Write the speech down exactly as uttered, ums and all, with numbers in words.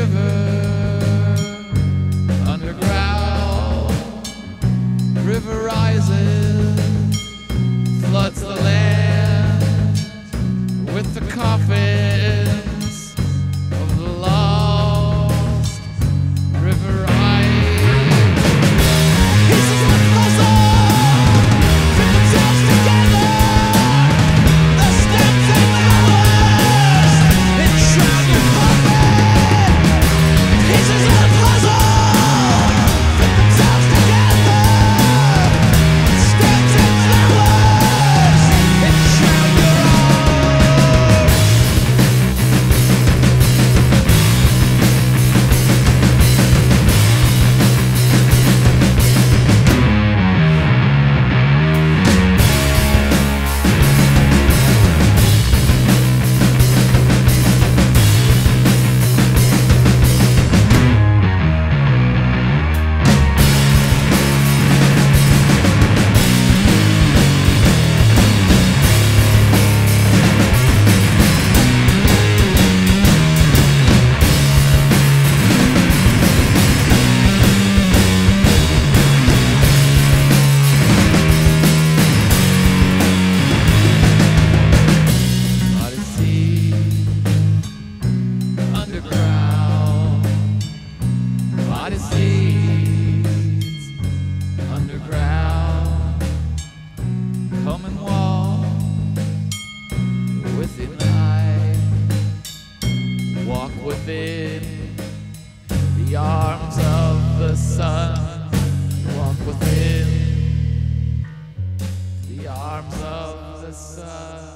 river underground. River rises, floods the land with the coffins of the lost. River rise, pieces of puzzle fit themselves together. The steps and flowers enshroud your coffin. Pieces of puzzle fit themselves together. Steps and flowers enshroud your own. Odyssey underground. Odysseys underground. Come and walk within light. Walk within the arms of the sun. Walk within the arms of the sun.